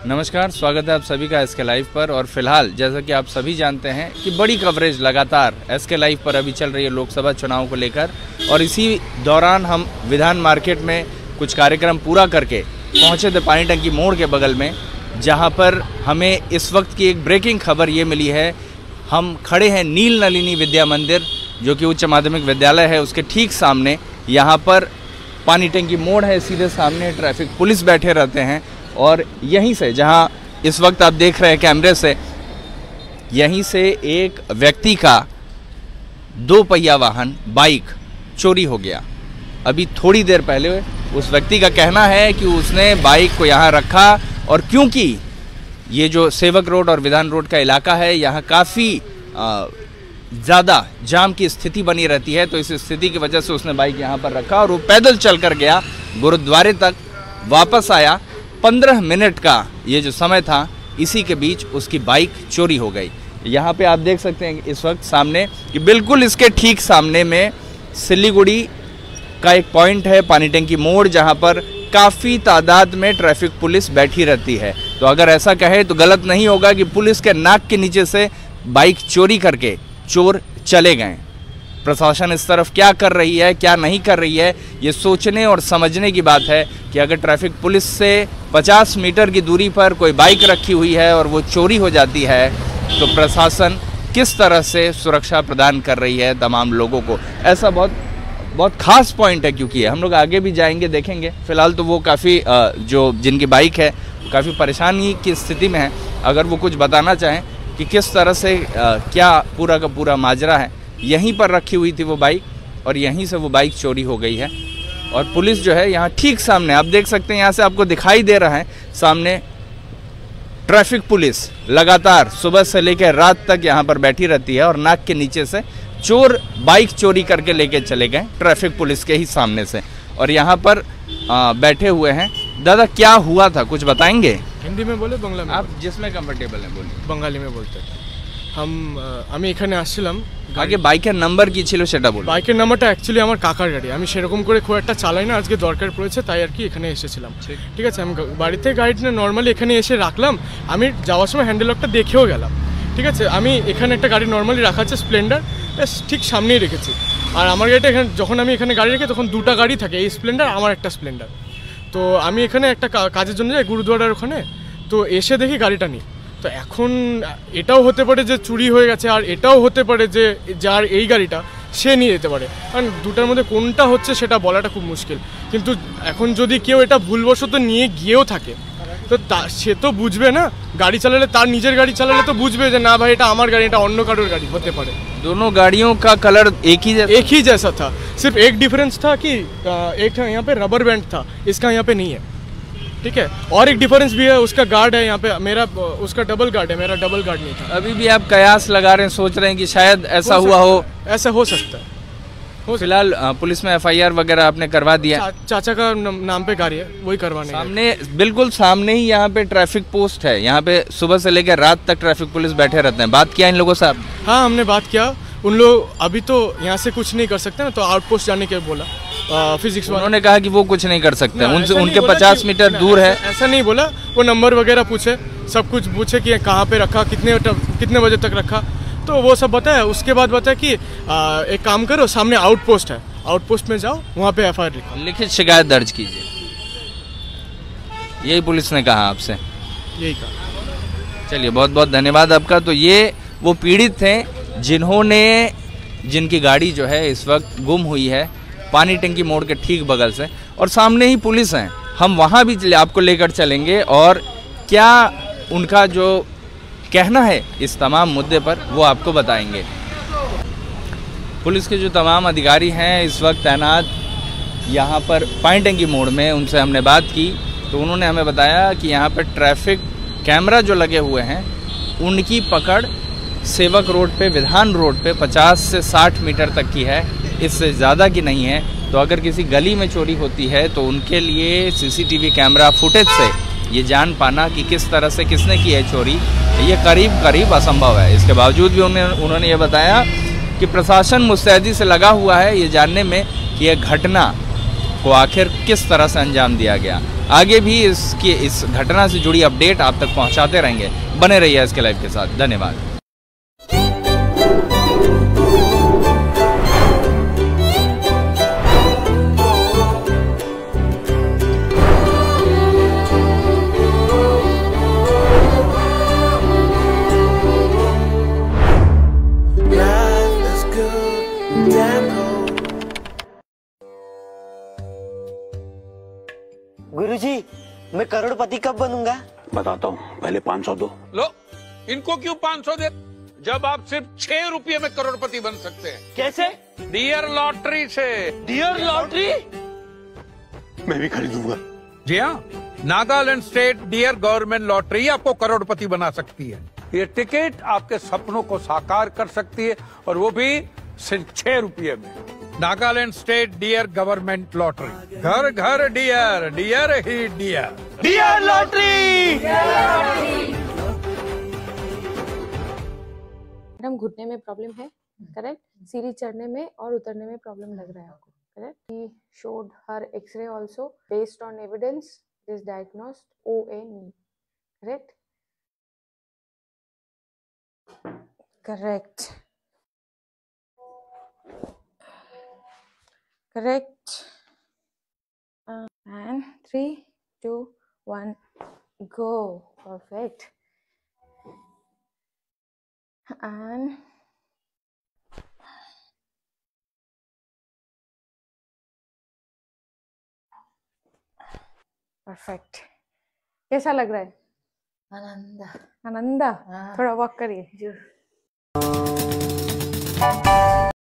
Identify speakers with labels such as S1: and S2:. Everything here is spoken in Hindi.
S1: नमस्कार, स्वागत है आप सभी का एसके लाइव पर। और फिलहाल जैसा कि आप सभी जानते हैं कि बड़ी कवरेज लगातार एसके लाइव पर अभी चल रही है लोकसभा चुनाव को लेकर, और इसी दौरान हम विधान मार्केट में कुछ कार्यक्रम पूरा करके पहुंचे थे पानी टंकी मोड़ के बगल में, जहां पर हमें इस वक्त की एक ब्रेकिंग खबर ये मिली है। हम खड़े हैं नील नलिनी विद्या मंदिर, जो कि उच्च माध्यमिक विद्यालय है, उसके ठीक सामने। यहाँ पर पानी टंकी मोड़ है, सीधे सामने ट्रैफिक पुलिस बैठे रहते हैं, और यहीं से, जहां इस वक्त आप देख रहे हैं कैमरे से, यहीं से एक व्यक्ति का 2 पहिया वाहन बाइक चोरी हो गया। अभी थोड़ी देर पहले उस व्यक्ति का कहना है कि उसने बाइक को यहाँ रखा, और क्योंकि ये जो सेवक रोड और विधान रोड का इलाका है, यहाँ काफ़ी ज़्यादा जाम की स्थिति बनी रहती है, तो इस स्थिति की वजह से उसने बाइक यहाँ पर रखा और वो पैदल चल कर गया गुरुद्वारे तक, वापस आया। 15 मिनट का ये जो समय था, इसी के बीच उसकी बाइक चोरी हो गई। यहाँ पे आप देख सकते हैं इस वक्त सामने कि बिल्कुल इसके ठीक सामने में सिलीगुड़ी का एक पॉइंट है, पानी टंकी मोड़, जहाँ पर काफ़ी तादाद में ट्रैफिक पुलिस बैठी रहती है। तो अगर ऐसा कहे तो गलत नहीं होगा कि पुलिस के नाक के नीचे से बाइक चोरी करके चोर चले गए। प्रशासन इस तरफ क्या कर रही है, क्या नहीं कर रही है, ये सोचने और समझने की बात है कि अगर ट्रैफिक पुलिस से 50 मीटर की दूरी पर कोई बाइक रखी हुई है और वो चोरी हो जाती है, तो प्रशासन किस तरह से सुरक्षा प्रदान कर रही है तमाम लोगों को। ऐसा बहुत खास पॉइंट है, क्योंकि हम लोग आगे भी जाएंगे, देखेंगे। फिलहाल तो वो काफ़ी जो जिनकी बाइक है काफ़ी परेशानी की स्थिति में है। अगर वो कुछ बताना चाहें कि किस तरह से क्या पूरा का पूरा माजरा है। यहीं पर रखी हुई थी वो बाइक, और यहीं से वो बाइक चोरी हो गई है। और पुलिस जो है यहाँ ठीक सामने, आप देख सकते हैं, यहाँ से आपको दिखाई दे रहा है सामने ट्रैफिक पुलिस लगातार सुबह से लेकर रात तक यहाँ पर बैठी रहती है, और नाक के नीचे से चोर बाइक चोरी करके लेके चले गए ट्रैफिक पुलिस के ही सामने से, और यहाँ पर बैठे हुए हैं। दादा, क्या हुआ था, कुछ बताएंगे?
S2: हिंदी में बोले, बांग्ला में?
S1: आप जिसमें कंफर्टेबल हैं बोलिए।
S2: बंगाली में बोलते हैं। আমি এখানে আসছিলাম,
S1: আগে বাইকের নাম্বার কি ছিল সেটা বলুন।
S2: বাইকের নাম্বারটা অ্যাকচুয়ালি আমার কাকার গাড়ি, আমি সেরকম করে খুব একটা চালাই না, আজকে দরকার পড়েছে তাই আর কি এখানে এসেছিলাম। ঠিক আছে, আমি বাড়িতে গাড়িটা নর্মালি এখানে এসে রাখলাম, আমি যাওয়ার সময় হ্যান্ডেল লকটা দেখেও গেলাম। ঠিক আছে, আমি এখানে একটা গাড়ি নর্মালি রাখা আছে স্প্লেন্ডার, ঠিক সামনেই রেখেছি। আর আমার গাড়িটা এখানে, যখন আমি এখানে গাড়ি রেখে তখন 2টা গাড়ি থাকে, এই স্প্লেন্ডার, আমার একটা স্প্লেন্ডার। তো আমি এখানে একটা কাজের জন্য যাই গুরুদুয়ারার ওখানে, তো এসে দেখি গাড়িটা নেই। তো এখন এটাও হতে পারে যে চুরি হয়ে গেছে, আর এটাও হতে পারে যে যার এই গাড়িটা সে নিয়ে যেতে পারে, কারণ দুটার মধ্যে কোনটা হচ্ছে সেটা বলাটা খুব মুশকিল। কিন্তু এখন যদি কেউ এটা ভুলবশত নিয়ে গিয়েও থাকে, তো সে তো বুঝবে না, গাড়ি চালালে, তার নিজের গাড়ি চালালে তো বুঝবে যে না ভাই এটা আমার গাড়ি, এটা অন্য কারোর গাড়ি হতে পারে।
S1: दोनों गाड़ियों का कलर एक ही
S2: जैसा था, सिर्फ एक डिफरेंस था कि एक यहाँ पे रबर बैंड था, इसका यहाँ पे नहीं है। ठीक है, और एक डिफरेंस भी है, उसका गार्ड है यहाँ पे, मेरा उसका डबल गार्ड है, मेरा डबल गार्ड नहीं था।
S1: अभी भी आप कयास लगा रहे हैं, सोच रहे हैं कि शायद ऐसा हुआ हो,
S2: ऐसा हो सकता है।
S1: फिलहाल पुलिस में FIR वगैरह आपने करवा दिया?
S2: चाचा का नाम पे गाड़ी है, वही करवाने।
S1: सामने, बिल्कुल सामने ही यहाँ पे ट्रैफिक पोस्ट है, यहाँ पे सुबह से लेकर रात तक ट्रैफिक पुलिस बैठे रहते हैं। बात किया इन लोगों से आप?
S2: हाँ, हमने बात किया। उन लोग अभी तो यहाँ से कुछ नहीं कर सकते ना, तो आउटपोस्ट जाने के बोला फिजिक्स।
S1: उन्होंने कहा कि वो कुछ नहीं कर सकते, उनसे उनके 50 मीटर दूर है।
S2: ऐसा नहीं बोला, वो नंबर वगैरह पूछे, सब कुछ पूछे कि कहाँ पे रखा, कितने बजे तक रखा, तो वो सब बताया। उसके बाद बताया कि एक काम करो, सामने आउटपोस्ट है, आउटपोस्ट में जाओ, वहाँ पे FIR लिखो,
S1: लिखित शिकायत दर्ज कीजिए। यही पुलिस ने कहा आपसे?
S2: यही कहा।
S1: चलिए, बहुत बहुत धन्यवाद आपका। तो ये वो पीड़ित थे जिनकी गाड़ी जो है इस वक्त गुम हुई है पानी टंकी मोड़ के ठीक बगल से, और सामने ही पुलिस है। हम वहाँ भी आपको लेकर चलेंगे, और क्या उनका जो कहना है इस तमाम मुद्दे पर वो आपको बताएंगे। पुलिस के जो तमाम अधिकारी हैं इस वक्त तैनात यहाँ पर पानी टंकी मोड़ में, उनसे हमने बात की तो उन्होंने हमें बताया कि यहाँ पर ट्रैफिक कैमरा जो लगे हुए हैं उनकी पकड़ सेवक रोड पे, विधान रोड पे 50 से 60 मीटर तक की है, इससे ज़्यादा की नहीं है। तो अगर किसी गली में चोरी होती है तो उनके लिए CCTV कैमरा फुटेज से ये जान पाना कि किस तरह से किसने की है चोरी, ये करीब असंभव है। इसके बावजूद भी उन्होंने ये बताया कि प्रशासन मुस्तैदी से लगा हुआ है ये जानने में कि यह घटना को आखिर किस तरह से अंजाम दिया गया। आगे भी इस घटना से जुड़ी अपडेट आप तक पहुंचाते रहेंगे। बने रहिए SK लाइव के साथ। धन्यवाद।
S3: गुरुजी, मैं करोड़पति कब बनूंगा?
S4: बताता हूँ, पहले 500 दो।
S5: लो, इनको क्यों 500 दे, जब आप सिर्फ 6 रुपये में करोड़पति बन सकते हैं।
S3: कैसे?
S5: डियर लॉटरी से।
S3: Dear lottery?
S4: मैं भी खरीदूंगा।
S5: जी हाँ, Nagaland state dear government lottery आपको करोड़पति बना सकती है। ये टिकट आपके सपनों को साकार कर सकती है, और वो भी सिर्फ 6 रुपये में। Nagaland state dear government lottery, घर घर डियर, डियर ही डियर।
S3: Dear lottery.
S6: मैडम, घुटने में प्रॉब्लम है, करेक्ट? सीढ़ी चढ़ने में और उतरने में प्रॉब्लम लग रहा है आपको, correct? He showed her X-ray also. Based on evidence, is diagnosed OA knee, correct? Correct. Correct. And 3, 2, 1, go. Perfect. And perfect. कैसा लग रहा है? आनंदा। आनंदा? थोड़ा वॉक करिए।